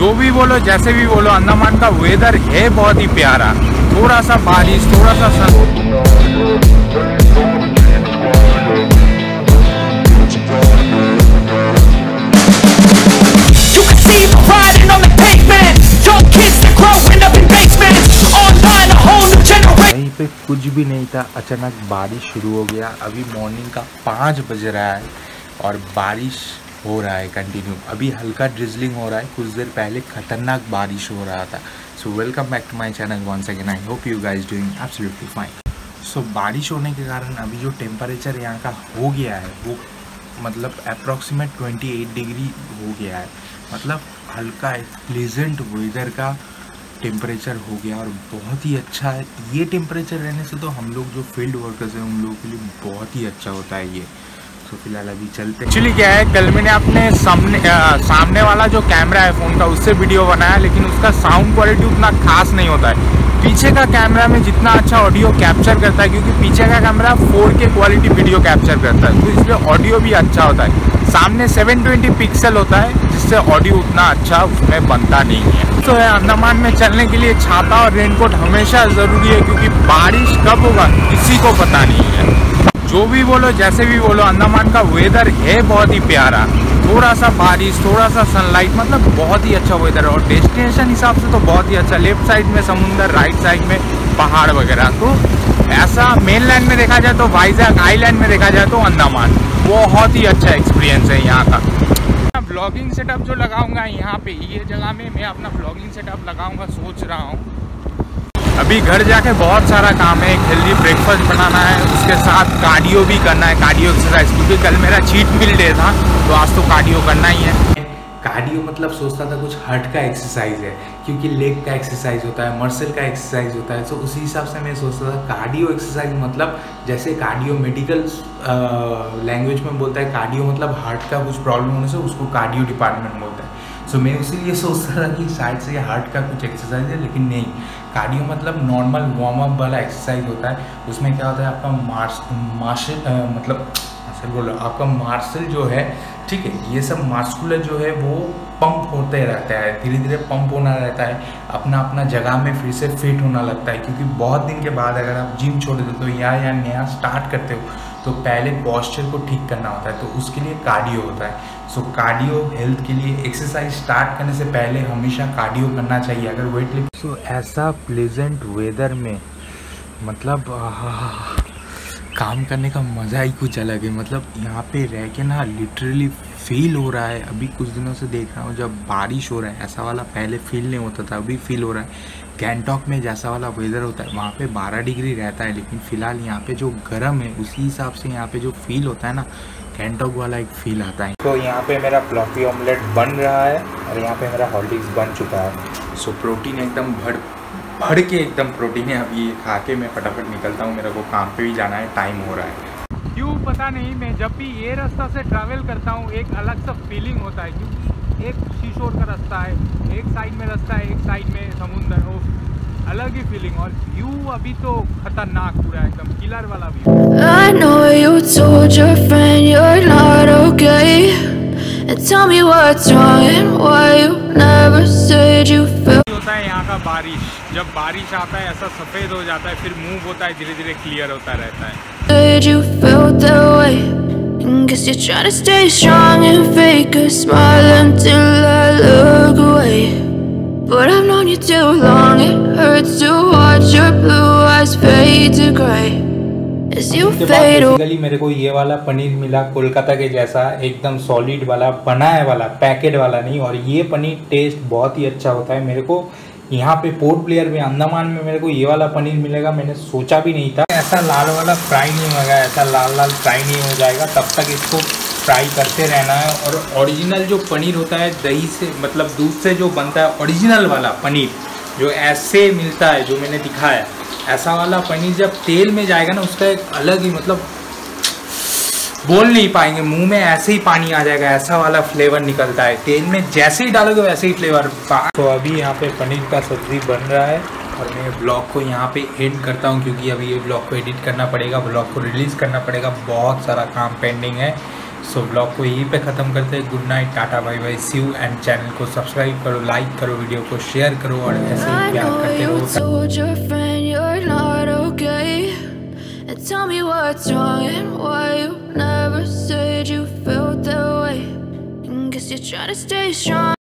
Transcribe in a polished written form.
जो भी बोलो जैसे भी बोलो, अंडमान का वेदर है बहुत ही प्यारा। थोड़ा सा बारिश, थोड़ा सा कहीं पे कुछ भी नहीं था, अचानक बारिश शुरू हो गया। अभी मॉर्निंग का 5 बज रहा है और बारिश हो रहा है कंटिन्यू। अभी हल्का ड्रिजलिंग हो रहा है, कुछ देर पहले खतरनाक बारिश हो रहा था। So welcome back to my channel once again. I hope you guys doing absolutely fine. So बारिश होने के कारण अभी जो टेम्परेचर यहाँ का हो गया है वो मतलब अप्रॉक्सीमेट 28 डिग्री हो गया है। मतलब हल्का एक प्लेजेंट वेदर का टेम्परेचर हो गया और बहुत ही अच्छा है। ये टेम्परेचर रहने से तो हम लोग जो फील्ड वर्कर्स हैं उन लोगों के लिए बहुत ही अच्छा होता है ये। तो फिलहाल अभी चलते हैं। एक्चुअली क्या है, कल मैंने अपने सामने वाला जो कैमरा है फ़ोन का उससे वीडियो बनाया, लेकिन उसका साउंड क्वालिटी उतना खास नहीं होता है। पीछे का कैमरा में जितना अच्छा ऑडियो कैप्चर करता है, क्योंकि पीछे का camera 4K quality video capture करता है, तो इसलिए ऑडियो भी अच्छा होता है। सामने 720 पिक्सल होता है, जिससे ऑडियो उतना अच्छा उसमें बनता नहीं है। तो अंडमान में चलने के लिए छाता और रेनकोट हमेशा ज़रूरी है, क्योंकि बारिश कब होगा किसी को पता नहीं है। जो भी बोलो जैसे भी बोलो, अंडमान का वेदर है बहुत ही प्यारा। थोड़ा सा बारिश, थोड़ा सा सनलाइट, मतलब बहुत ही अच्छा वेदर है। और डेस्टिनेशन हिसाब से तो बहुत ही अच्छा, लेफ्ट साइड में समुंदर, राइट साइड में पहाड़ वगैरह। तो ऐसा मेन लैंड में देखा जाए तो वाइजैक, आइलैंड में देखा जाए तो अंडमान। बहुत ही अच्छा एक्सपीरियंस है यहाँ का। ब्लॉगिंग सेटअप जो लगाऊंगा यहाँ पे, ये जगह में मैं अपना ब्लॉगिंग सेटअप लगाऊंगा सोच रहा हूँ। अभी घर जाके बहुत सारा काम है। एक हेल्दी ब्रेकफास्ट बनाना है, उसके साथ कार्डियो भी करना है, कार्डियो एक्सरसाइज, क्योंकि कल मेरा चीट मील डे था, तो आज तो कार्डियो करना ही है। कार्डियो मतलब सोचता था कुछ हार्ट का एक्सरसाइज है, क्योंकि लेग का एक्सरसाइज होता है, मसल का एक्सरसाइज होता है, तो उसी हिसाब से मैं सोचता था कार्डियो एक्सरसाइज मतलब जैसे कार्डियो मेडिकल लैंग्वेज में बोलता है, कार्डियो मतलब हार्ट का कुछ प्रॉब्लम होने से उसको कार्डियो डिपार्टमेंट बोलता है। सो मैं उसीलिए सोचता था कि शायद से हार्ट का कुछ एक्सरसाइज है, लेकिन नहीं। कार्डियो मतलब नॉर्मल वार्म अप वाला एक्सरसाइज होता है। उसमें क्या होता है, आपका आपका मार्शल जो है, ठीक है, ये सब मास्कुलर जो है वो पंप होते रहता है, धीरे धीरे पंप होना रहता है, अपना अपना जगह में फिर से फिट होना लगता है। क्योंकि बहुत दिन के बाद अगर आप जिम छोड़ देते हो या नया स्टार्ट करते हो, तो पहले पॉस्चर को ठीक करना होता है, तो उसके लिए कार्डियो होता है। सो कार्डियो हेल्थ के लिए, एक्सरसाइज स्टार्ट करने से पहले हमेशा कार्डियो करना चाहिए अगर वेट लिफ्ट। सो ऐसा प्लेजेंट वेदर में मतलब काम करने का मज़ा ही कुछ अलग है। मतलब यहाँ पे रह के ना लिटरली फील हो रहा है। अभी कुछ दिनों से देख रहा हूँ जब बारिश हो रहा है, ऐसा वाला पहले फील नहीं होता था, अभी फील हो रहा है। गैंगटॉक में जैसा वाला वेदर होता है वहाँ पे 12 डिग्री रहता है, लेकिन फ़िलहाल यहाँ पे जो गर्म है उसी हिसाब से यहाँ पे जो फील होता है ना, गैंगटॉक वाला एक फ़ील आता है। तो यहाँ पे मेरा फ्लफी ऑमलेट बन रहा है और यहाँ पे मेरा हॉर्लिक्स बन चुका है। सो प्रोटीन एकदम भर के एकदम प्रोटीन है। अभी ये खा के मैं फटाफट निकलता हूँ, मेरे को काम पे भी जाना है, टाइम हो रहा है। क्यों पता नहीं, मैं जब भी ये रास्ता से ट्रैवल करता हूँ एक अलग सा फीलिंग होता है, क्योंकि एक शीशोर का रास्ता है, एक साइड में रास्ता है, एक साइड में समुंदर, वो अलग ही फीलिंग। और व्यू अभी तो खतरनाक, पूरा एकदम किलर वाला view. I know you told your friend you're not okay, and tell me what's wrong and why you never said you felt। होता है यहाँ का बारिश, जब बारिश आता है ऐसा सफ़ेद हो जाता है, फिर मूव होता है, धीरे धीरे क्लियर होता रहता है। Said you felt that way, and guess you're trying to stay strong and fake a smile until I look away, but I've known you too long, it hurts to watch your blue eyes fade to gray as you fade away। Basically मेरे को ये वाला पनीर मिला कोलकाता के जैसा, एकदम solid वाला, बनाया वाला, पैकेट वाला नहीं। और ये पनीर टेस्ट बहुत ही अच्छा होता है। मेरे को यहाँ पे पोर्ट ब्लेयर में, अंडमान में मेरे को ये वाला पनीर मिलेगा, मैंने सोचा भी नहीं था। ऐसा लाल वाला फ्राई नहीं होगा, ऐसा लाल फ्राई नहीं हो जाएगा, तब तक इसको फ्राई करते रहना है। और ओरिजिनल जो पनीर होता है दही से, मतलब दूध से जो बनता है ओरिजिनल वाला पनीर, जो ऐसे मिलता है, जो मैंने दिखाया, ऐसा वाला पनीर जब तेल में जाएगा ना, उसका एक अलग ही मतलब बोल नहीं पाएंगे, मुंह में ऐसे ही पानी आ जाएगा, ऐसा वाला फ्लेवर निकलता है। तेल में जैसे ही डालोगे वैसे ही फ्लेवर। तो अभी यहाँ पे पनीर का सब्ज़ी बन रहा है और मैं ब्लॉग को यहाँ पे एंड करता हूँ, क्योंकि अभी ये ब्लॉग को एडिट करना पड़ेगा, ब्लॉग को रिलीज़ करना पड़ेगा, बहुत सारा काम पेंडिंग है। सो ब्लॉग को यहीं पे ख़त्म करते हैं। Good night, tata, bye bye, see you. And channel को सब्सक्राइब करो, लाइक करो, वीडियो को शेयर करो और ऐसे ही प्यार करते रहो।